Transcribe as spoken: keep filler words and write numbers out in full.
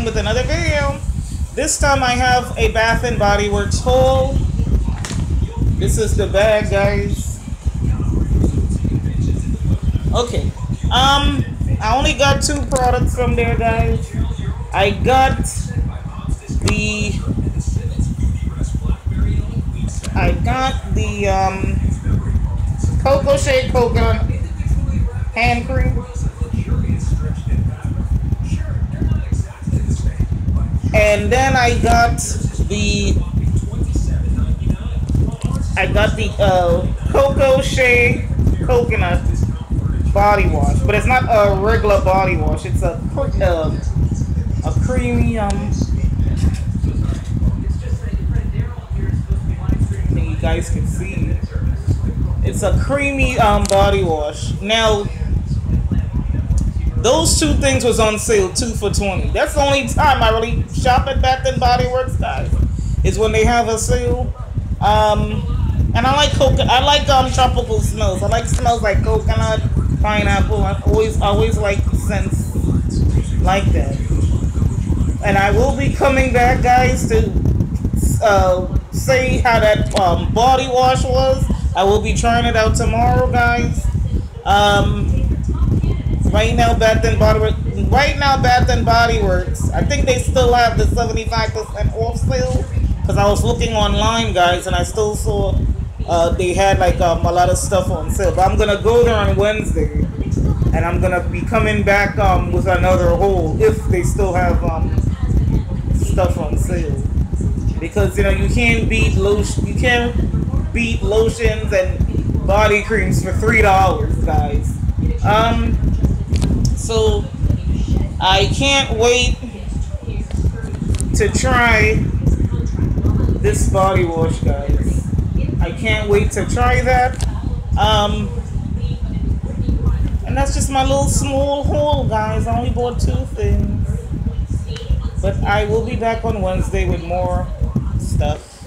with another video. This time I have a Bath and Body Works haul. This is the bag, guys. Okay. Um, I only got two products from there, guys. I got the I got the um Cocoa Shea Coconut hand cream. And then I got the I got the uh, Cocoa Shea Coconut body wash, but it's not a regular body wash. It's a uh, a creamy um. I think you guys can see. It's a creamy um body wash. Now, those two things was on sale, two for twenty. That's the only time I really shop at Bath and Body Works, guys, is when they have a sale. Um, and I like coconut. I like um tropical smells. I like smells like coconut, pineapple. I always always like scents like that. And I will be coming back, guys, to uh, say how that um, body wash was. I will be trying it out tomorrow, guys. Um. Right now, Bath and Body Works. Right now, Bath and Body Works. I think they still have the seventy-five percent off sale. Cause I was looking online, guys, and I still saw uh, they had like um, a lot of stuff on sale. But I'm gonna go there on Wednesday, and I'm gonna be coming back um, with another haul if they still have um, stuff on sale. Because you know you can't beat lotion. You can't beat lotions and body creams for three dollars, guys. Um. So I can't wait to try this body wash, guys. I can't wait to try that. Um, and that's just my little small haul, guys. I only bought two things. But I will be back on Wednesday with more stuff.